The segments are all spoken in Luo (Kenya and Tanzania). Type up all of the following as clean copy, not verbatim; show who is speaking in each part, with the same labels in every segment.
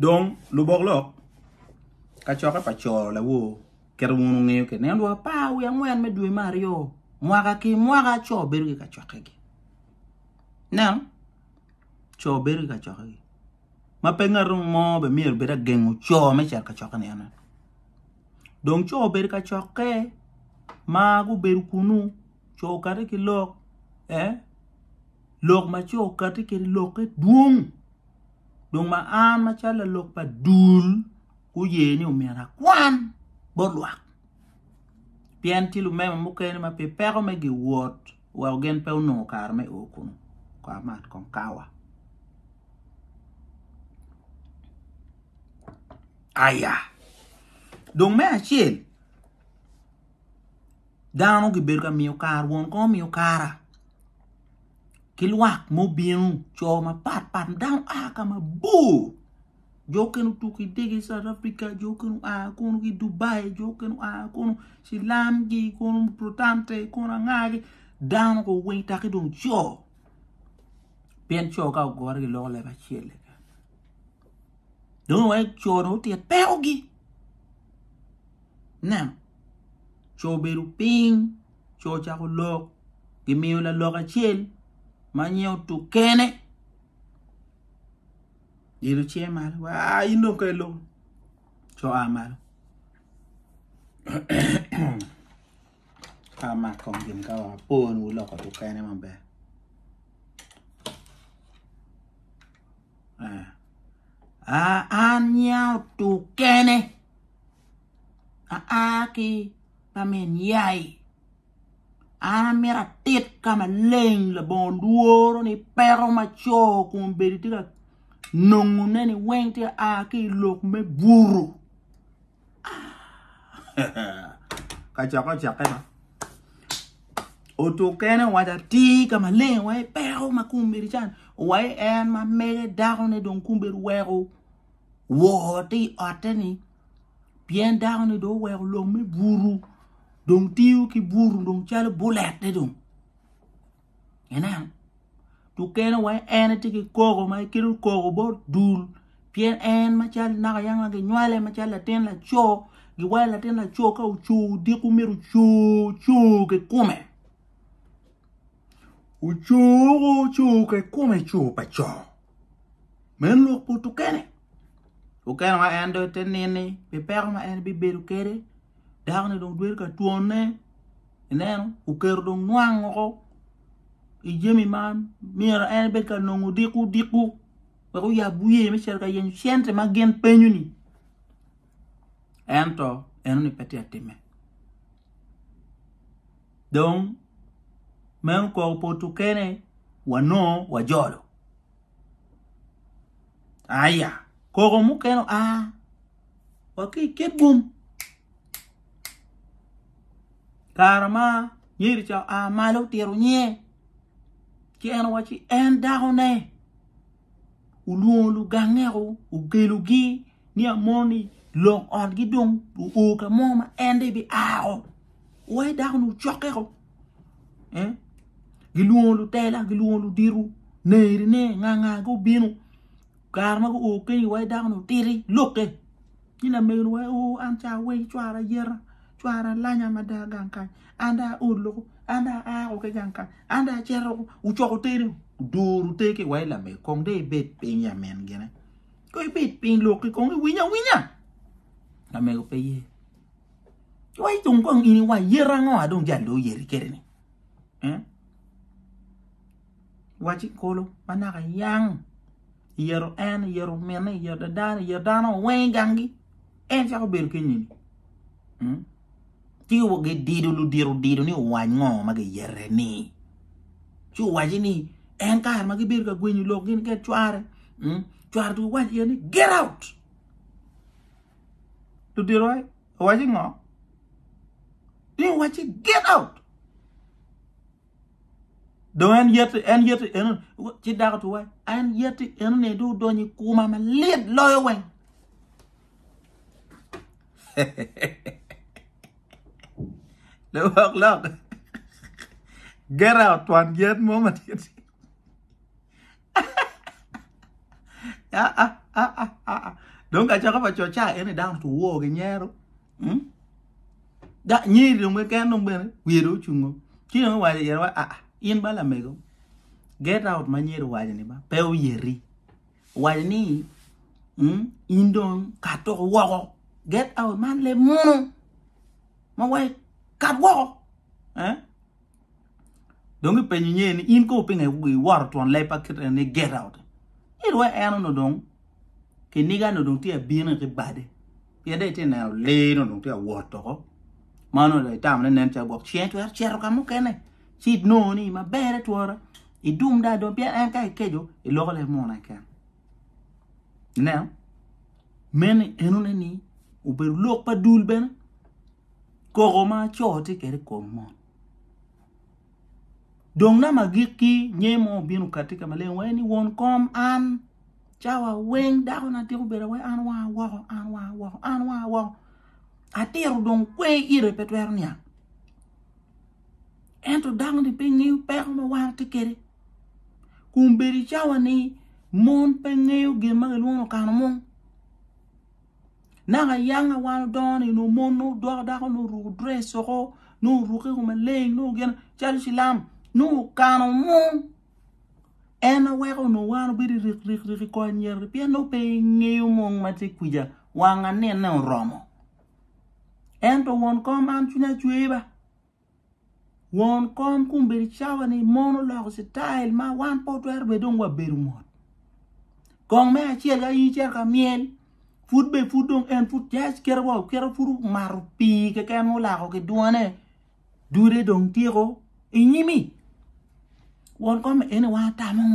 Speaker 1: donc lu bok lok ka cho ka pa cho la wo ker wonu ngeyo ke ne lo pa wi angwen me dwe mario mwaka ki mwaka cho beru ka cho ke na cho beru ka cho ke ma pengar mo be mir be da gengu cho me char ka cho ka ne ana donc cho beru ka cho ke ma gu beru kunu cho ka ke lok lok ma cho ka ke lok ke duong donc ma an ma chala lok pa dul ku ye ni o mera kwan bolwak pianti lu mema mukene ma pe pero me gi wot wa gen pe no kar me okun kwa mat kon kawa aya donc me achil dano gi berga mio kar won ko mio kara kilwak mo bienu cho ma pat down aka ma bu joken tuki digi South Africa joken kono ki Dubai joken kono silam gi kono protante kono ngagi down ko wita ki don cho bien cho ka gor gi lo le ba chele don wai cho no ti peogi na cho beru ping cho cha ko lo gi mi la lo ka chel manyo tu kene iru che mal wa ino ko lo cho amal ama kon gin ka wa pon u lo ko tu kene man be anya tu kene ki pamen yai mera tit kama leng la bon duoro ni pero ma cho kum beritika nongu neni wengte ki lok me buru ka chaka na oto kene wada ti kama leng wai pero ma kum berichan wai en ma mege darone don kum beru wero wo ti ateni bien darone do wero lok me buru donc tiu ki buru donc chale bulet de donc enan tu kena wa ene tiki kogo ma kiru kogo bo dul bien en ma chale na yanga ge nywale ma chale ten la cho gi wala ten la cho ka uchu di ku miru chu ke kume uchu ke kume chu pa cho men lo pu tu kene wa endo tenene be per ma en bi beru kere darne donc duer ka tuone eneno u ker donc nwango ijemi man mira en be ka nongu diku ko ya buye me cher ka yen chente ma gen penyuni ento enoni peti atime donc men ko potukene wano wajolo aya ko mukeno waki kebum karma nyiri cha malo tiru nye ki en wachi en daone ululu gangero ugelugi ni amoni long on gidong u ka moma ende bi ao way daunu chokero gilulu tela gilulu diru neiri ne nganga go binu karma go o keni way daunu tiri loke ina melu way o ancha way chwara yera chwara lanya madaganka anda ulo anda ko ganka anda chero u choko tiri duru teke way la me kong de bet penya men gene ko bet pin loke kong winya na me go peye way tung kong ini way yera ngo adong jalo yeri kerene wachi kolo manaka yang yero en yero mena yero dana wengangi en cha ko ber kenyin ti wo ge diru ni wango ma ge yere ni chu waji ni en kar ma ge ber ka gwenyu lok gin ke chware tu waji ni get out tu diroi waji ngo ni waji get out do en yete en ci dagatu way en yete en ne do doñi kuma ma led loyo wen look get out one yet moment Don't catch up at your child any down to war in Yarrow. That near them we can't know we do chungo. You know why you're in Balamego. Get out my near Wajanima, Pel Yeri. Why ni? Indon Kato Wall. Get out, man, le mono. My wife, cat wall. Don't be penny in coping a we water to on packet and they get out. It was Anno no don't. Can nigga no don't tear being a body. Yeah, they tell now, lay no don't tear water. Mano the time and then to walk chair to her chair come can. She'd known him a better to water. It doomed that don't be an anti kejo, a local more I can. Now, many enony, who be look pa dulben, Koroma chote kere komon. Dong na magiki nyemo binu katika male weni won kom an chawa weng da na tiru bere we anwa wa atiru dong kwe ire petwernia ento dang di pengi per ma wa tikere kumberi chawa ni mon pengi ge magalwono kanmon naga yanga wa doni no mono do da no ru dress ro no ru ko male no gen chal silam no cano mon ena wego no wano biri rik ko nyer pia no pe ngeu mon mate kuja wanga ne na romo ento won kom an tuna chueba won kom kumbiri chawa ni mono la style ma wan potwer be dongwa berumot kong me achiel ga yicher ka miel food be food dong en food jas kerwa furu marupi ke kan mo la ko ke duane dure dong tiro inyimi won come any one time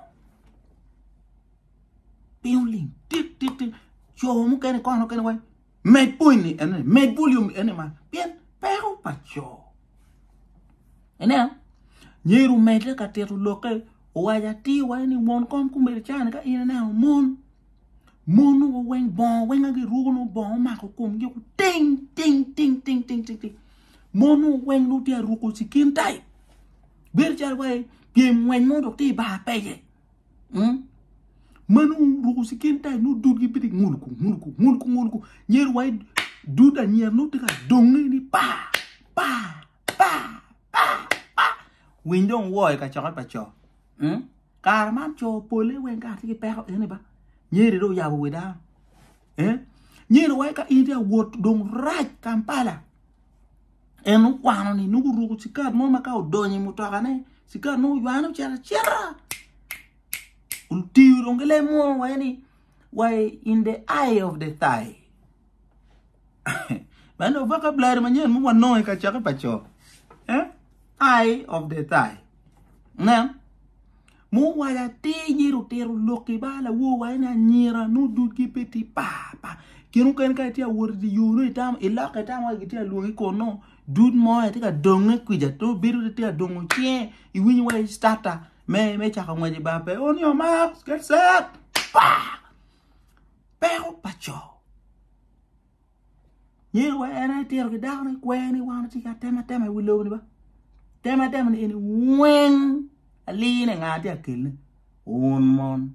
Speaker 1: peeling tik show mu ken ko no ken way med point and med volume ma bien pero pacho ena nyeru med ka teru loke waya ti wa ni won kom kumber chan ka ina na mon wo wen bon wen ga ru no bon ma ko kum gi ting mon wen lu dia ru ko sikin tai ber char way game when no dokti ba peye manu ruku sikinta no dugi piti ngulku nyer way duda nyer no tika dongi ni pa windong woy ka chaka pacho karman cho pole wen ka ti pe ene ba nyer do ya we da nyer way ka india wot dong raj Kampala enu kwano ni nugu ruku sikat mo makao donyi mutokane sika no yuano chera ultiu rongele mo wani why in the eye of the thigh bano vocabulary manyen mo no ka chaka pacho eye of the thigh na mo wala tinyiru teru loki bala wo wana nyira no duki peti papa kinu kan ka tia wordi yuro itam ilaka tam wa gitia lugi kono dud mo tika donge kwija to biru tia dongo chie iwinyi wa starter me chaka ngwaji bape on your marks get set pa pero pacho yewa ene tia ke dawne kweni wana tika tema wilo ni ba tema ni eni wen aline ngati akilne on mon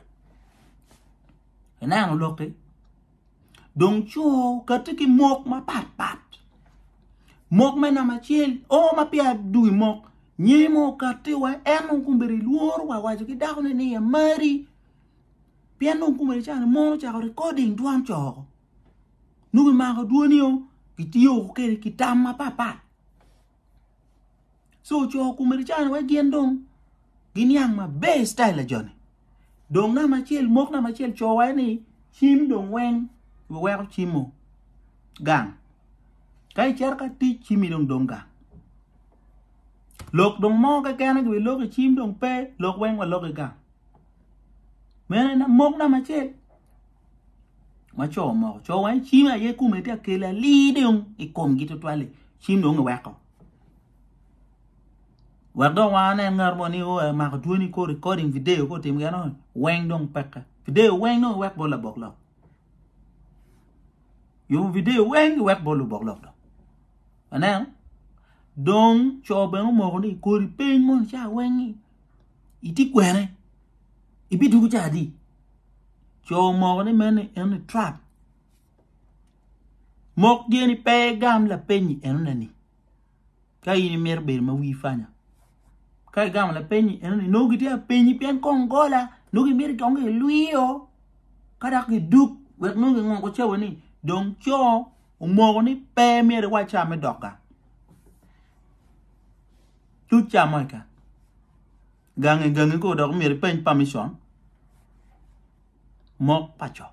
Speaker 1: ena no loke dong cho katiki mok ma pat mok mena machiel o ma pia dui mok nyimo katiwa eno kumberi luor wa wajo ki dawne ni ya mari pia no kumberi chan mo cha recording duam cho nubi ma ko duonio kitio ke kitama papa so cho kumberi chan wa gendong ginyang ma be style jone dong na machiel mok na machiel cho wa ni chim dong wen we chimo gang kai charka ti chimi dong gang lok dong mo ka kana gwi lok chim dong pe lok wen wa lok gang mena na mok na machiel ma cho wan chim a ye kumete akela li dong ikom gitu twale chim dong we ko wardo wana ngarmoni o ma ko duoni ko recording video ko tim gano wen dong peka video wen no wek bola boklo yo video wen wek bolu boklo ana don cho ben mo ni ko ri pen mon cha wen iti kwere ibi du cha di cho mo ni men en trap mok geni pe gam la penyi en nani ka ini mer ber ma wi fanya ka gam la penyi en ni no giti a penyi pen kongola no gi mer tonge luio kada ki duk wek no ngi ko chewe ni donc cho mo ni pe mer wa cha me doka tu cha mo ka gange ko dok mer pen permission mok pacho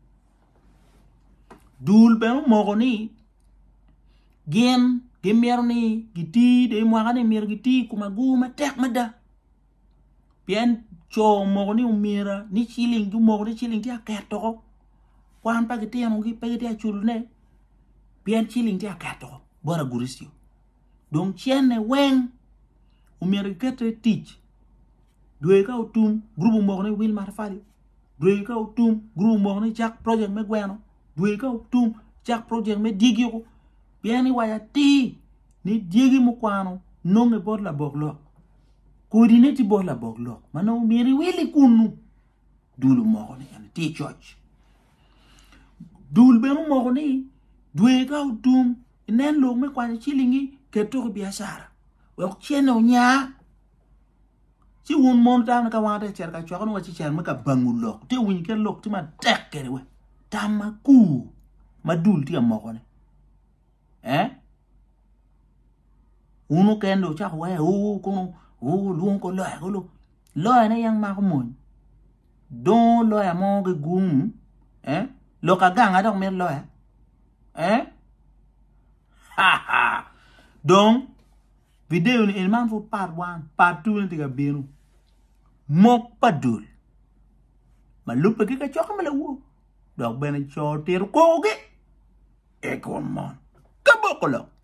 Speaker 1: dul ben mo ni gen gemer ni giti de mo ngane mer giti kuma guma tek mada bien cho mo ni umira ni chiling du mo ni chiling ti akato kwan pa giti am ngi pa giti achulne bien chiling ti akato bora gurisio donc chene wen umira kete teach dwe ka utum grupo mo ni wil marfali dwe ka utum grupo mo ni jak project me gweno dwe ka utum jak project me digio bien ni waya ti ni digi mo kwano nonge bor la boglo coordinate bor la boglo mano miri wili kunu dulu mo ni en ti church dul be mo ni dwe ka utum nen lo me kwani chilingi keto biashara we cheno nya si won mon ta ka wa ta cher ka chwa no chi cher me ka bangulok te win ke lok ti ma tek kere we tamaku madul ti mo ni uno kendo cha wa kono luon ko lo ne yang ma ko mon don lo ya mo ge gum lo ka ganga dok mer lo ha donc video ni il man fu part 1 part 2 ni tiga benu mok padul ma lupa ki ka chok ma la wo dok ben cho ter ko ge e ko mon Ka-Bokolok